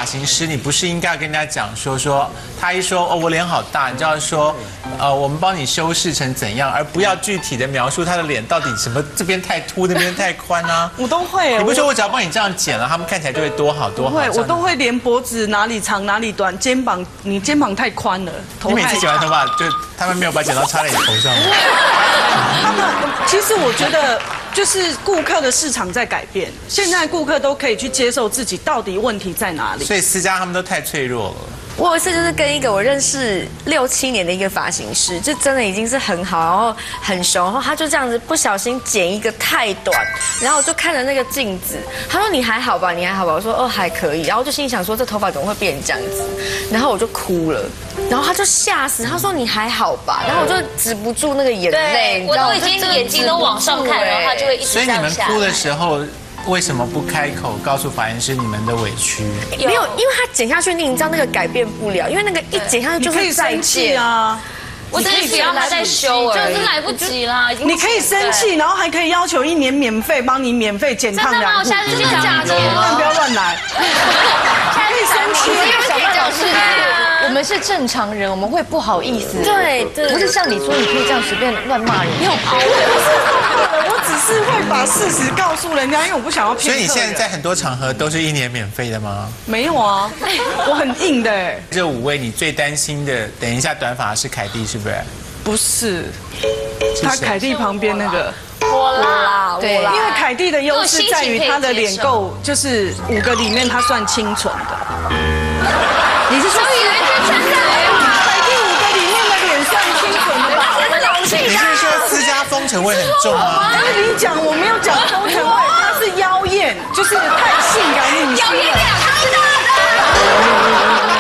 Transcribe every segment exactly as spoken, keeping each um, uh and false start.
发型师，你不是应该要跟人家讲说说，他一说哦我脸好大，你就要说呃我们帮你修饰成怎样，而不要具体的描述他的脸到底什么这边太凸那边太宽啊。 我都会。 你不是说我只要帮你这样剪了，他们看起来就会多好多好？ 会，我都会连脖子哪里长哪里短，肩膀你肩膀太宽了，头你每次太剪完头发，就他们没有把剪刀插在你头上吗？ 他们其实我觉得。就是顾客的市场在改变，现在顾客都可以去接受自己到底问题在哪里。 所以私家他们都太脆弱了。 我有一次就是跟一个我认识六七年的一个发型师，就真的已经是很好，然后很熟，然后他就这样子不小心剪一个太短，然后我就看着那个镜子，他说你还好吧，你还好吧，我说哦还可以，然后就心里想说这头发怎么会变成这样子，然后我就哭了，然后他就吓死，他说你还好吧，然后我就止不住那个眼泪， 我都已经眼睛都往上看，然后他就会一直所以你们哭的时候。为什么不开口告诉发型师你们的委屈？ 没有，因为他剪下去，你知道那个改变不了，因为那个一剪下去就是再见啊。 我只是不要他再修，就是来不及啦。 你可以生气，然后还可以要求一年免费帮你免费剪烫染。 真的吗？我下次去找你， 但不要乱来。可以生气， 因为小麦老师，我们是正常人，我们会不好意思。 对对， 不是像你说，你可以这样随便乱骂人。 你有抛我，我只是会把事实告诉人家，因为我不想要骗。 所以你现在在很多场合都是一年免费的吗？ 没有啊，我很硬的哎。 这五位你最担心的，等一下短发是凯蒂是不是？ 不是，他凯蒂旁边那个。 我啦， 对， 因为凯蒂的优势在于她的脸够，就是五个里面她算清纯的。你是说凯蒂五个里面的脸算清纯的吧？ 你是说私家风尘味很重吗？ 你讲我没有讲风尘味，她是妖艳，就是太性感女性。 妖艳两个知道的。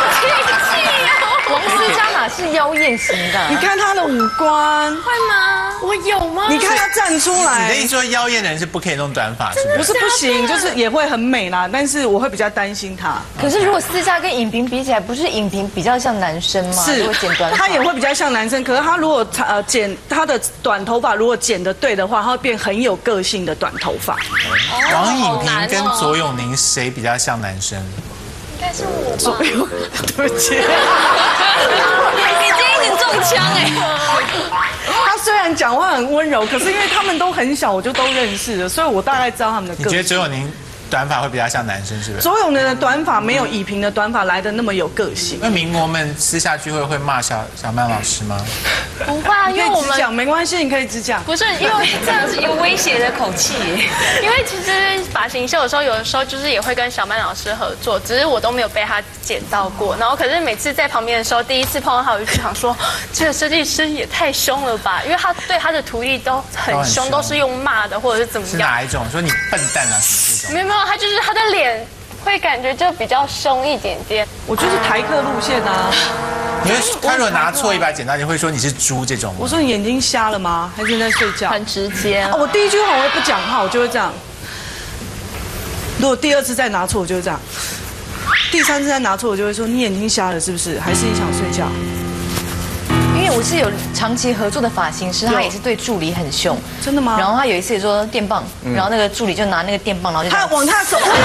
王思佳哪是妖艳型的？ 你看她的五官， 会吗？ 我有吗？ 你看她站出来。 你的意思说妖艳的人是不可以弄短发，是不是？ 不是不行，就是也会很美啦，但是我会比较担心她。 可是如果思佳跟尹萍比起来，不是尹萍比较像男生吗？ 是， 如果剪短发， 她也会比较像男生。可是她如果呃剪她的短头发，如果剪得对的话，她会变很有个性的短头发。 王颖萍跟左永宁谁比较像男生？ 应该是我吧。 左永，对不起。 你今天一直中枪哎。 他虽然讲话很温柔，可是因为他们都很小，我就都认识了，所以我大概知道他们的个性。 你觉得左永宁短发会比较像男生，是不是？ 左永宁的短发没有以萍的短发来的那么有个性。 那名模们私下聚会会骂小小曼老师吗？ 不会啊，因为我们讲没关系，你可以只讲。 不是因为这样子有威胁的口气，因为其实发型秀的时候，有的时候就是也会跟小曼老师合作，只是我都没有被他剪到过。然后可是每次在旁边的时候，第一次碰到他，我就想说，这个设计师也太凶了吧，因为他对他的徒弟都很凶，都是用骂的或者是怎么样。 是哪一种？说你笨蛋啊什么这种？ 没有没有，他就是他的脸会感觉就比较凶一点点。 我就是台客路线啊。 你会他如果拿错一把剪刀，你会说你是猪这种吗？ 我说你眼睛瞎了吗？还是在睡觉？ 很直接、啊哦。我第一句话我也不讲话，我就会这样。如果第二次再拿错，我就会这样。第三次再拿错，我就会说你眼睛瞎了是不是？还是你想睡觉？ 因为我是有长期合作的发型师，他也是对助理很凶。 真的吗？ 然后他有一次也说电棒，然后那个助理就拿那个电棒，然后就他往他手。对，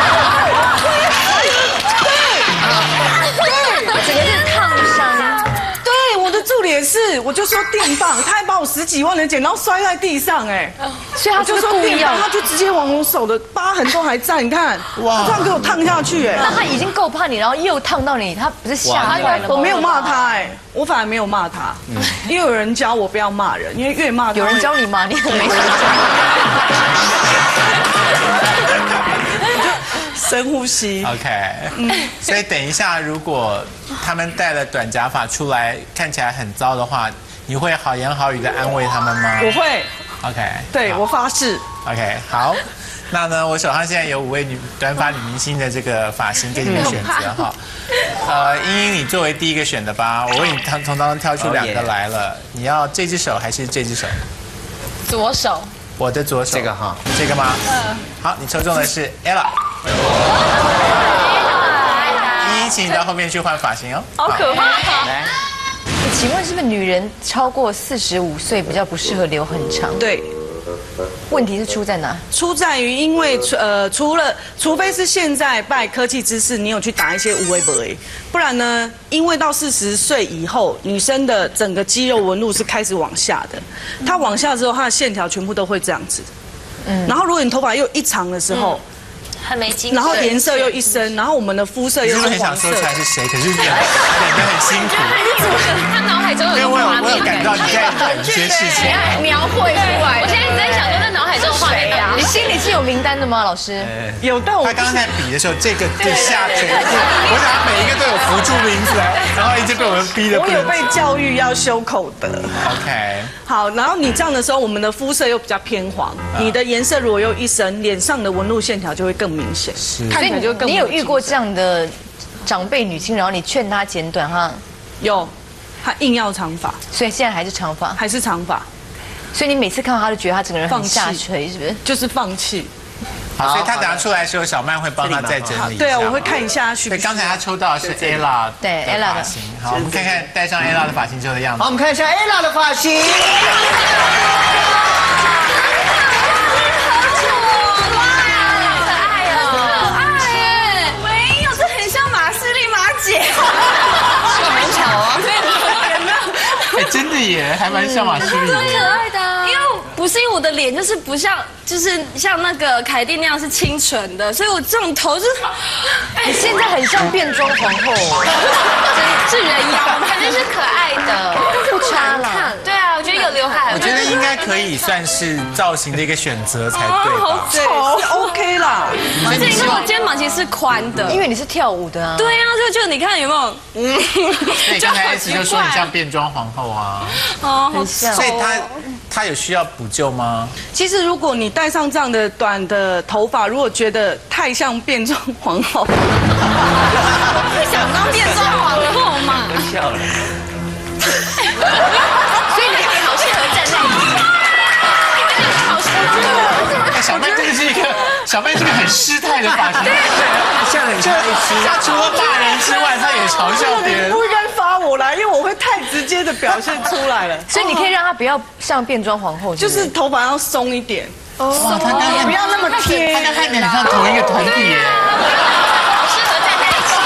整个是烫伤。 对，我的助理也是，我就说电棒，他还把我十几万的剪刀摔在地上，哎， 所以他就说故意要， 他就直接往我手的疤痕都还在，你看，哇，这样给我烫下去，哎， 那他已经够怕你，然后又烫到你，他不是吓坏了吗？ 我没有骂他，哎，我反而没有骂他，因为有人教我不要骂人，因为越骂有人教你骂，你很没时间。 深呼吸 ，OK， 嗯，所以等一下，如果他们戴了短假发出来，看起来很糟的话，你会好言好语的安慰他们吗？ 我会 ，OK， 对我发誓 ，OK， 好，那呢，我手上现在有五位女短发女明星的这个发型给你们选择哈，呃，英英你作为第一个选的吧，我为你从从当中挑出两个来了，你要这只手还是这只手？ 左手。 我的左手， 这个哈， 这个吗？嗯。好，你抽中的是 Ella。依依，请你到后面去换发型哦。 好可怕！ 来， 请问是不是女人超过四十五岁比较不适合留很长？ 对， 问题是出在哪？ 出在于因为呃，除了除非是现在拜科技知识，你有去打一些无为不为，不然呢，因为到四十岁以后，女生的整个肌肉纹路是开始往下的，它往下之后，它的线条全部都会这样子。嗯，然后如果你头发又一长的时候。 很没精神， 然后颜色又一深，然后我们的肤色又是很想说出来是谁，可是演演得很辛苦。 他脑海中有因为我有我有感到你在演一些事情， 描绘出来。 我现在一直在想说，他脑海中的画面啊， 你心里是有名单的吗，老师？ 有，但我他刚刚在比的时候，这个就下垂，我想他每一个都有浮出名字来，然后一直被我们逼的。 我有被教育要修口德。 OK。 好，然后你这样的时候，我们的肤色又比较偏黄，你的颜色如果又一深，脸上的纹路线条就会更明显，看起来就更。 你有遇过这样的长辈女性，然后你劝她剪短哈？ 有，她硬要长发， 所以现在还是长发， 还是长发。 所以你每次看到她，就觉得她整个人很下垂，是不是？ 就是放弃。 好，所以他等下出来的时候，小曼会帮他再整理一下。 对啊，我会看一下。 对，刚才他抽到的是 Ella 对 Ella 的发型。好，我们看看戴上 Ella 的发型之后的样子。 好，我们看一下 Ella 的发型。 真的耶，还蛮像马士利的， 蛮可爱的、啊。因为不是因为我的脸就是不像，就是像那个凯蒂那样是清纯的，所以我这种头就是， 你现在很像变装皇后， 是人妖， 反正是可爱的， 不差了。 对啊，我觉得有刘海， 我觉得应该可以算是造型的一个选择才对吧？ 对，是 OK 啦。 而且因为我肩膀其实是宽的， 因为你是跳舞的啊。 对啊，就就你看有没有？嗯， 所以刚才一直就说你像变装皇后啊， 哦， 很像。 所以他他有需要补救吗？ 其实如果你戴上这样的短的头发，如果觉得太像变装皇后， 不想当变装皇后嘛？ 笑了。 所以你好适合站在一起。好适合。 小曼这个是一个小曼是个很失态的发型，对， 像很像一只。 他除了骂人之外，他也嘲笑别人。 不应该发我来，因为我会太直接的表现出来了。 所以你可以让她不要像变装皇后， 就是头发要松一点。 哇，他刚刚不要那么贴， 他刚看起来很像同一个团体耶。 好适合站在一起。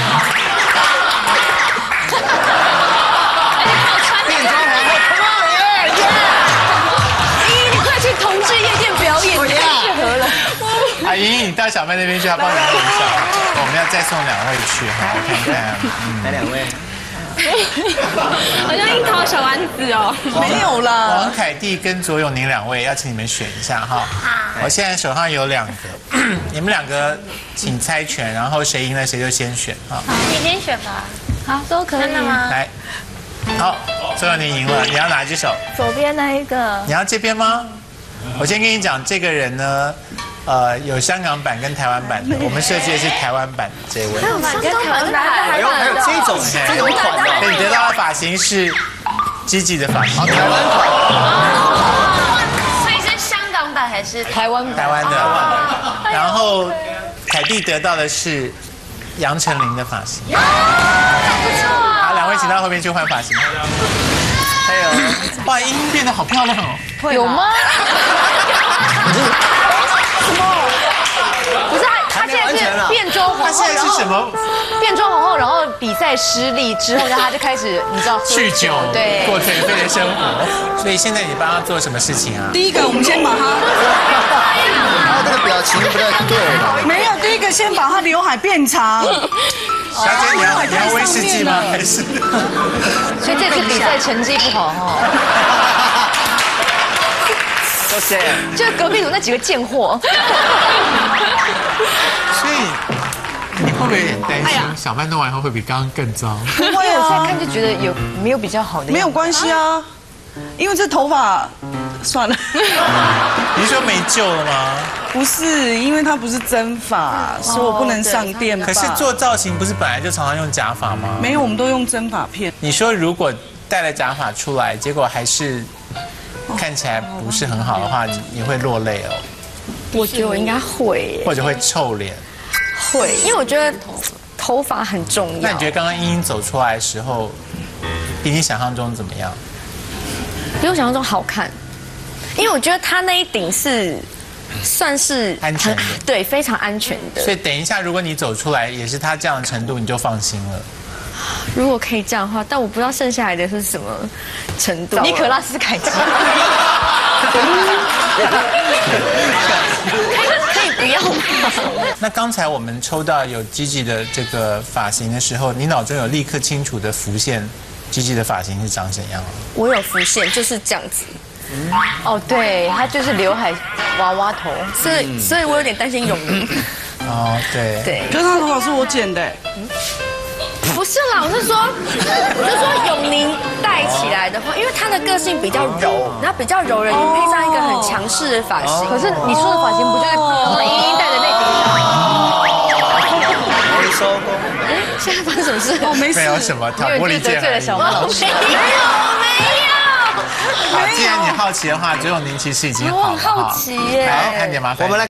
变装皇后 ，come on， 耶耶！ 咦，你快去同志夜店表演，太适合了。 阿莹，你到小妹那边去，她帮你做一下。我们要再送两位去哈，我看看。 来两位。 好像樱桃小丸子哦。 没有啦。 王凯蒂跟左永宁两位，要请你们选一下哈。我现在手上有两个，你们两个请猜拳，然后谁赢了谁就先选哈。 你先选吧。 好，都可以。 真的吗？ 来，好，左永宁赢了，你要哪只手？ 左边那一个。 你要这边吗？我先跟你讲，这个人呢，呃，有香港版跟台湾版的，我们设计的是台湾版这位。 香港跟台湾版哎呦，还有这种这种款的。 对，你得到的发型是积极的发型， 台湾款。 所以是香港版还是台湾台湾的。然后凯蒂得到的是杨丞琳的发型。 不错啊。 好，两位请到后面去换发型。还有，哇，英英变得好漂亮哦。 有吗？ 什么？ 不是，她现在是变装皇后， 他现在是什么？ 变装皇后，然后比赛失利之后，她就开始，你知道， 酗酒， 对， 过颓废的生活。所以现在你帮他做什么事情啊？ 第一个，我们先把它。 他这个表情不太对了。 没有，第一个先把它刘海变长。 小姐，你要你要威士忌吗？还是？ 所以这次比赛成绩不好哈。 都谁？ 就隔壁组那几个贱货。 所以你会不会有点担心，小曼弄完以后会比刚刚更糟？ 不会啊， 看就觉得有没有比较好的？ 没有关系啊，因为这头发算了。 你说没救了吗？ 不是，因为它不是真发，所以我不能上电发。 可是做造型不是本来就常常用假发吗？ 没有，我们都用真发片。 你说如果戴了假发出来，结果还是看起来不是很好的话，你你会落泪哦？ 我觉得我应该会耶， 或者会臭脸？ 会，因为我觉得头发很重要。 那你觉得刚刚英英走出来的时候，比你想象中怎么样？ 比我想象中好看。 因为我觉得他那一顶是算是安全的， 对，非常安全的。 所以等一下，如果你走出来也是他这样的程度，你就放心了。 如果可以这样的话，但我不知道剩下来的是什么程度。 尼可拉斯凯奇， 可以不要吗？ 那刚才我们抽到有 Gigi 的这个发型的时候，你脑中有立刻清楚的浮现 Gigi 的发型是长怎样吗？ 我有浮现，就是这样子。 哦，对，他就是刘海娃娃头， 所以，所以我有点担心永宁。 哦，对。 对。 可是他头发是我剪的。 不是啦，我是说，我是说永宁戴起来的话，因为他的个性比较柔，然后比较柔人，你配上一个很强势的发型。 可是你说的发型不就是我们莹莹戴的那顶吗？ 没收工。 哎，现在发生什么事？ 哦，没事。 没有什么挑拨离间。 得罪了小曼老师。 没有，没有。 好，既然你好奇的话，周永宁其实已经好了哈。 我很好奇耶。 来，看你麻烦。 我们来。